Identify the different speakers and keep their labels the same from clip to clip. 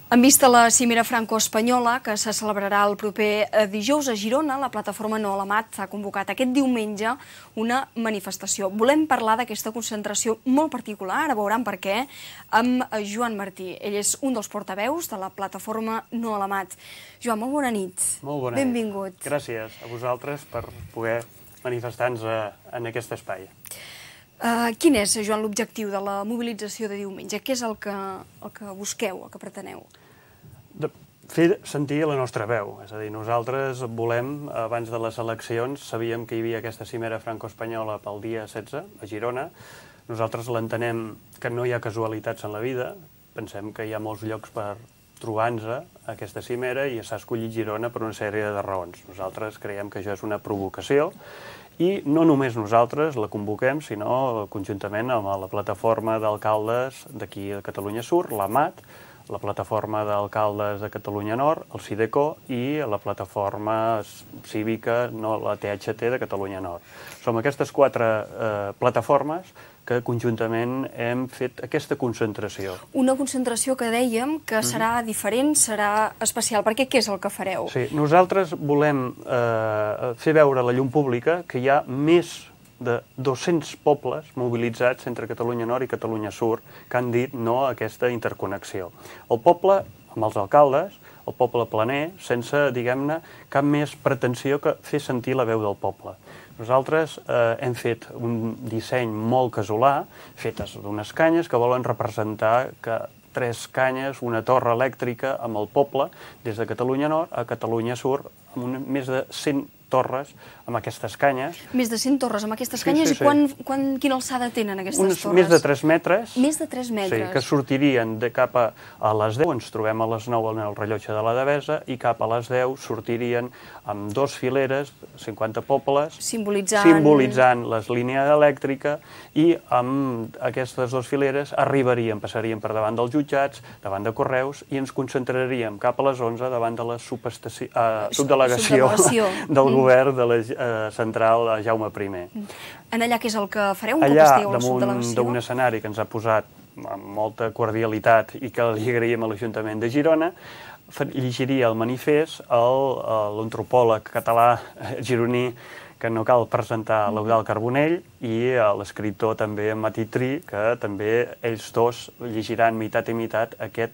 Speaker 1: En vista la cimera franco-espanyola, que se celebrarà el proper dijous a Girona, la plataforma No a la Mat ha convocat aquest diumenge una manifestació. Volem parlar d'aquesta concentració molt particular, ara veuran per què, amb Joan Martí. Ell és un dels portaveus de la plataforma No a la Mat. Joan, molt bona nit.
Speaker 2: Molt bona nit.
Speaker 1: Benvingut.
Speaker 2: Gràcies a vosaltres per poder manifestar-nos en aquest espai.
Speaker 1: Quin és, Joan, l'objectiu de la mobilització de diumenge? Què és el que busqueu, el que preteneu?
Speaker 2: Fer sentir la nostra veu. És a dir, nosaltres volem, abans de les eleccions, sabíem que hi havia aquesta cimera franco-espanyola pel dia 16 a Girona. Nosaltres l'entenem que no hi ha casualitats en la vida. Pensem que hi ha molts llocs per trobar-nos a aquesta cimera i s'ha escollit Girona per una sèrie de raons. Nosaltres creiem que això és una provocació i no només nosaltres la convoquem, sinó conjuntament amb la plataforma d'alcaldes d'aquí de Catalunya Sur, la MAT, la plataforma d'alcaldes de Catalunya Nord, el Sideco, i la plataforma cívica, la THT de Catalunya Nord. Som aquestes quatre plataformes que conjuntament hem fet aquesta concentració.
Speaker 1: Una concentració que dèiem que serà diferent, serà especial. Per què? Què és el que fareu?
Speaker 2: Sí, nosaltres volem fer veure a la llum pública que hi ha més de 200 pobles mobilitzats entre Catalunya Nord i Catalunya Sur que han dit no a aquesta interconnexió. El poble, amb els alcaldes, el poble planer, sense, diguem-ne, cap més pretensió que fer sentir la veu del poble. Nosaltres hem fet un disseny molt casolà, fetes d'unes canyes que volen representar que 3 canyes, una torre elèctrica amb el poble, des de Catalunya Nord a Catalunya Sur, amb més de 100 torres amb aquestes canyes.
Speaker 1: Més de 100 torres amb aquestes canyes? I quina alçada tenen aquestes torres?
Speaker 2: Més de 3 metres.
Speaker 1: Més de 3 metres.
Speaker 2: Sí, que sortirien de cap a les 10, ens trobem a les 9 en el rellotge de la Devesa, i cap a les 10 sortirien amb 2 fileres, 50 pobles, simbolitzant les línies elèctriques, i amb aquestes 2 fileres passarien per davant dels jutjats, davant de Correus, i ens concentraríem cap a les 11 davant de la subdelegació del govern de la central Jaume I.
Speaker 1: En allà què és el que fareu?
Speaker 2: Allà, damunt d'un escenari que ens ha posat amb molta cordialitat i que li agraïm a l'Ajuntament de Girona, llegiria el manifest l'antropòleg català gironí, que no cal presentar, l'Eudald Carbonell, i l'escriptor també en Mati Tri, que també ells dos llegiran meitat i meitat aquest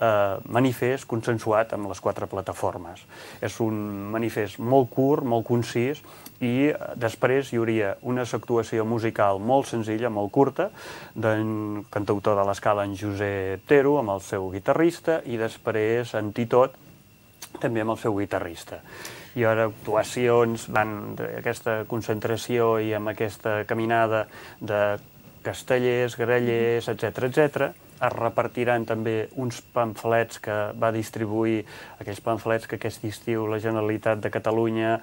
Speaker 2: manifest consensuat amb les 4 plataformes. És un manifest molt curt, molt concís, i després hi hauria una actuació musical molt senzilla, molt curta, d'un cantautor de l'escala, en Josep Tero, amb el seu guitarrista, i després en Titot, també amb el seu guitarrista. Hi haurà actuacions d'aquesta concentració i amb aquesta caminada de castellers, grallers, etc. Es repartiran també uns pamflets que va distribuir, aquells pamflets que aquest estiu la Generalitat de Catalunya,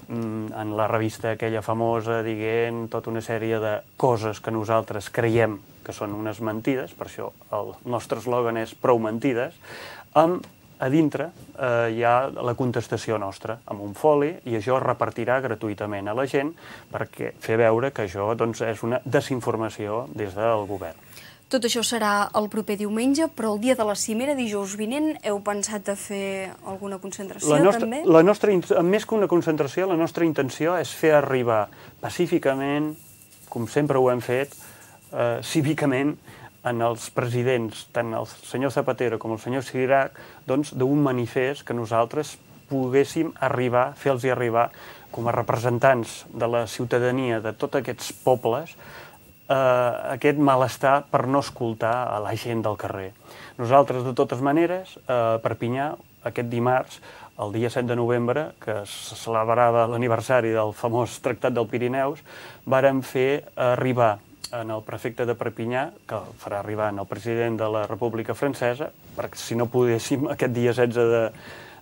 Speaker 2: en la revista aquella famosa, dient tota una sèrie de coses que nosaltres creiem que són unes mentides, per això el nostre eslògan és prou mentides, a dintre hi ha la contestació nostra, amb un foli, i això es repartirà gratuïtament a la gent perquè fer veure que això és una desinformació des del govern.
Speaker 1: Tot això serà el proper diumenge, però el dia de la cimera, dijous vinent, heu pensat de fer alguna concentració també?
Speaker 2: Més que una concentració, la nostra intenció és fer arribar pacíficament, com sempre ho hem fet, cívicament, en els presidents, tant el senyor Zapatero com el senyor Chirac, d'un manifest que nosaltres poguéssim fer-los arribar com a representants de la ciutadania de tots aquests pobles, aquest malestar per no escoltar a la gent del carrer. Nosaltres, de totes maneres, a Perpinyà, aquest dimarts, el dia 7 de novembre, que se celebrava l'aniversari del famós Tractat del Pirineus, vàrem fer arribar en el prefecte de Perpinyà, que farà arribar al president de la República Francesa, perquè si no poguéssim aquest dia 16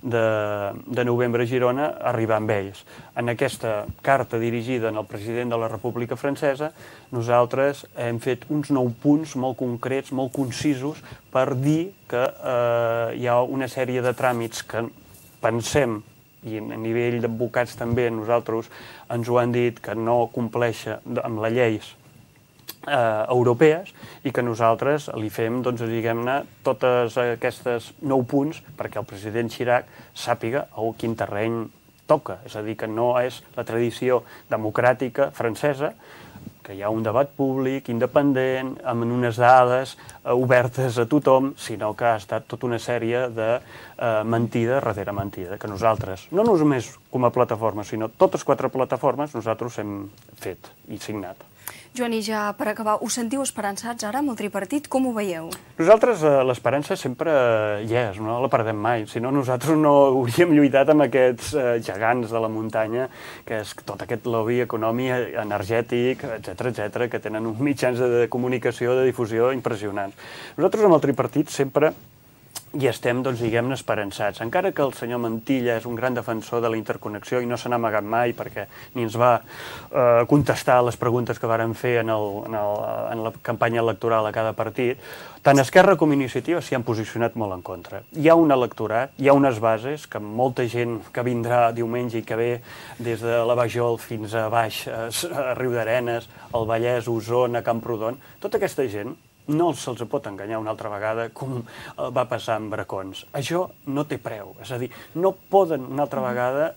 Speaker 2: de novembre a Girona, arribar amb ells. En aquesta carta dirigida al president de la República Francesa, nosaltres hem fet uns 9 punts molt concrets, molt concisos, per dir que hi ha una sèrie de tràmits que pensem, i a nivell d'advocats també nosaltres ens ho han dit, que no compleixen amb les lleis europees i que nosaltres li fem, doncs, diguem-ne, totes aquestes 9 punts perquè el president Chirac sàpiga a quin terreny toca. És a dir, que no és la tradició democràtica francesa, que hi ha un debat públic, independent, amb unes dades obertes a tothom, sinó que ha estat tota una sèrie de mentida darrere mentida, que nosaltres, no només com a plataforma, sinó totes 4 plataformes, nosaltres hem fet i signat.
Speaker 1: Joan, i ja per acabar, us sentiu esperançats ara amb el tripartit? Com ho veieu?
Speaker 2: Nosaltres l'esperança sempre hi és, no la perdem mai. Si no, nosaltres no hauríem lluitat amb aquests gegants de la muntanya, que és tot aquest lobby econòmic, energètic, etc, que tenen uns mitjans de comunicació, de difusió impressionants. Nosaltres amb el tripartit sempre i estem, doncs, diguem-ne, esperançats. Encara que el senyor Mantilla és un gran defensor de la interconnexió i no se n'ha amagat mai perquè ni ens va contestar les preguntes que varen fer en la campanya electoral a cada partit, tant Esquerra com Iniciativa s'hi han posicionat molt en contra. Hi ha un electorat, hi ha unes bases que molta gent que vindrà diumenge i que ve des de la Vajol fins a baix, a Riudarenes, al Vallès, Osona, Camprodon, tota aquesta gent no se'ls pot enganyar una altra vegada com va passar amb Bracons. Això no té preu, és a dir, no poden una altra vegada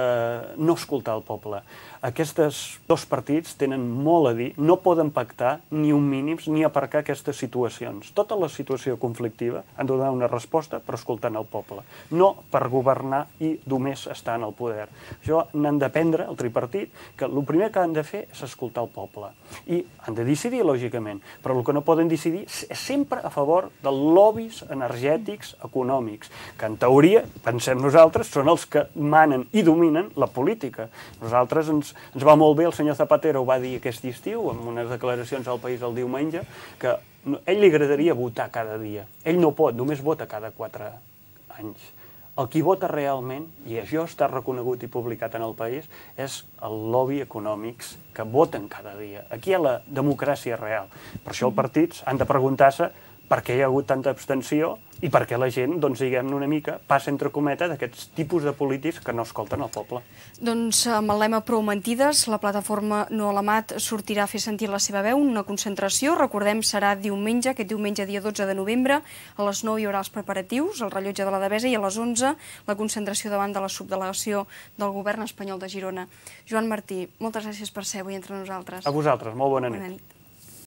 Speaker 2: no escoltar el poble. Aquests 2 partits tenen molt a dir, no poden pactar ni un mínims ni aparcar aquestes situacions. Tota la situació conflictiva han de donar una resposta per escoltant el poble, no per governar i només estar en el poder. Això n'han d'aprendre el tripartit, que el primer que han de fer és escoltar el poble. I han de decidir, lògicament, però el que no poden decidir és sempre a favor dels lobbies energètics econòmics, que en teoria, pensem nosaltres, són els que manen i dominen la política. Nosaltres ens va molt bé, el senyor Zapatero ho va dir aquest estiu, amb unes declaracions al País el diumenge, que a ell li agradaria votar cada dia. Ell no pot, només vota cada 4 anys. El qui vota realment, i això està reconegut i publicat en el País, és el lobby econòmics que voten cada dia. Aquí hi ha la democràcia real. Per això els partits han de preguntar-se per què hi ha hagut tanta abstenció i per què la gent, doncs, diguem-ne una mica, passa entre cometes d'aquests tipus de polítics que no escolten el poble.
Speaker 1: Doncs amb el lema Prou mentides, la plataforma No a la Mat sortirà a fer sentir la seva veu, una concentració, recordem, serà diumenge, aquest diumenge dia 12 de novembre, a les 9 hi haurà els preparatius, el rellotge de la Devesa, i a les 11 la concentració davant de la subdelegació del govern espanyol de Girona. Joan Martí, moltes gràcies per ser avui entre nosaltres.
Speaker 2: A vosaltres, molt bona nit.
Speaker 1: Bona nit.